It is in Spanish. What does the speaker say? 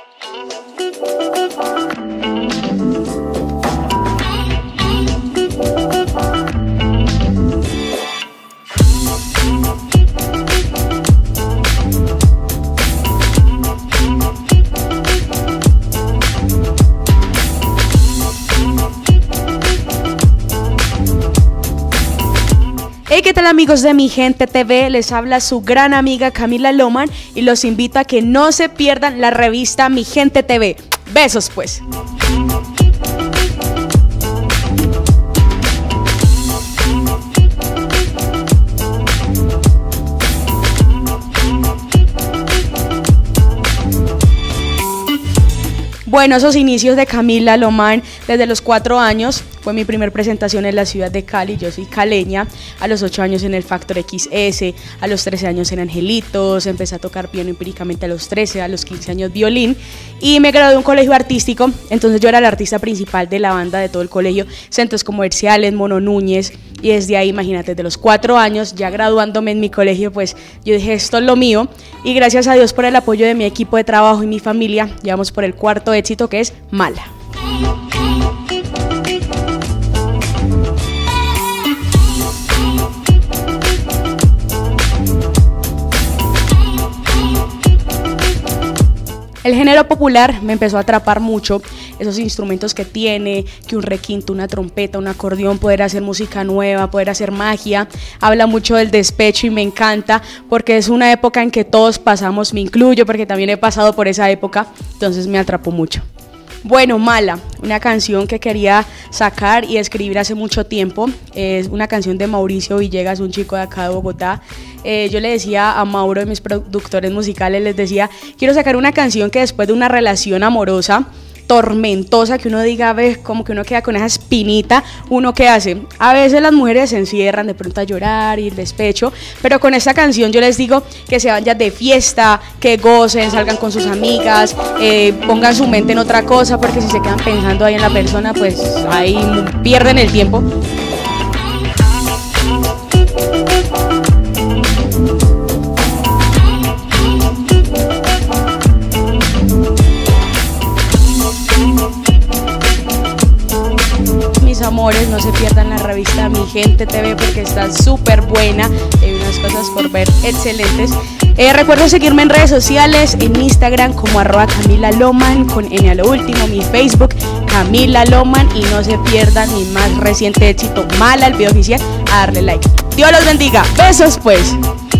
Hey, ¿qué tal amigos de Mi Gente TV? Les habla su gran amiga Camila Lohman y los invito a que no se pierdan la revista Mi Gente TV. Besos pues. Bueno, esos inicios de Camila Lohman desde los 4 años, fue mi primer presentación en la ciudad de Cali, yo soy caleña, a los 8 años en el Factor XS, a los 13 años en Angelitos, empecé a tocar piano empíricamente a los 13, a los 15 años violín y me gradué de un colegio artístico, entonces yo era la artista principal de la banda de todo el colegio, Centros Comerciales, Mono Núñez, y desde ahí, imagínate, desde los 4 años, ya graduándome en mi colegio, pues yo dije, esto es lo mío, y gracias a Dios por el apoyo de mi equipo de trabajo y mi familia, llevamos por el 4º éxito, que es Mala. El género popular me empezó a atrapar mucho, esos instrumentos que tiene, que un requinto, una trompeta, un acordeón, poder hacer música nueva, poder hacer magia, habla mucho del despecho y me encanta porque es una época en que todos pasamos, me incluyo porque también he pasado por esa época, entonces me atrapó mucho. Bueno, Mala, una canción que quería sacar y escribir hace mucho tiempo, es una canción de Mauricio Villegas, un chico de acá de Bogotá. Yo le decía a Mauro, de mis productores musicales, les decía, quiero sacar una canción que después de una relación amorosa, tormentosa, que uno diga, ves, como que uno queda con esa espinita, uno qué hace, a veces las mujeres se encierran de pronto a llorar y el despecho, pero con esta canción yo les digo que se vayan de fiesta, que gocen, salgan con sus amigas, pongan su mente en otra cosa, porque si se quedan pensando ahí en la persona, pues ahí pierden el tiempo. Amores, no se pierdan la revista Mi Gente TV porque está súper buena, hay unas cosas por ver excelentes. Recuerden seguirme en redes sociales, en Instagram como @Camila Lohman con N a lo último, mi Facebook Camila Lohman, y no se pierdan mi más reciente éxito Mala, el video oficial, a darle like. Dios los bendiga, besos pues.